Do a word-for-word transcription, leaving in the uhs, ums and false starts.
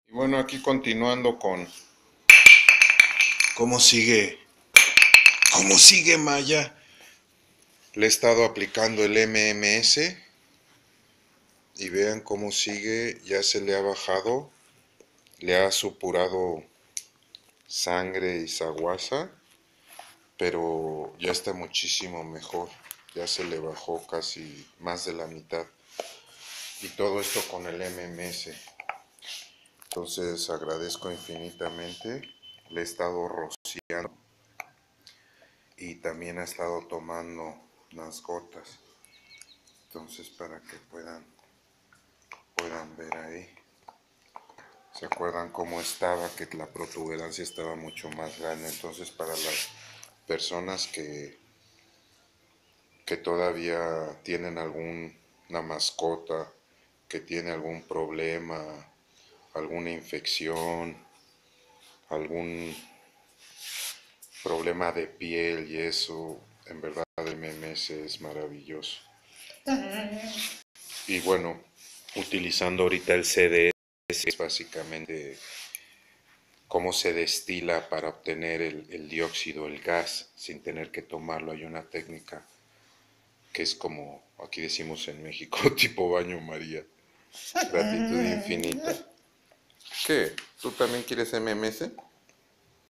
Y bueno, aquí continuando con cómo sigue, cómo sigue Maya. Le he estado aplicando el M M S y vean cómo sigue, ya se le ha bajado, le ha supurado sangre y saguasa, pero ya está muchísimo mejor, ya se le bajó casi más de la mitad. Y todo esto con el M M S. Entonces agradezco infinitamente, le he estado rociando y también ha estado tomando unas gotas. Entonces para que puedan, puedan ver ahí. ¿Se acuerdan cómo estaba? Que la protuberancia estaba mucho más grande. Entonces para las personas que, que todavía tienen alguna mascota, que tiene algún problema, alguna infección, algún problema de piel y eso, en verdad el M M S es maravilloso. Y bueno, utilizando ahorita el C D S, es básicamente cómo se destila para obtener el, el dióxido, el gas, sin tener que tomarlo. Hay una técnica que es como, aquí decimos en México, tipo baño María. Gratitud infinita. ¿Qué? ¿Tú también quieres M M S?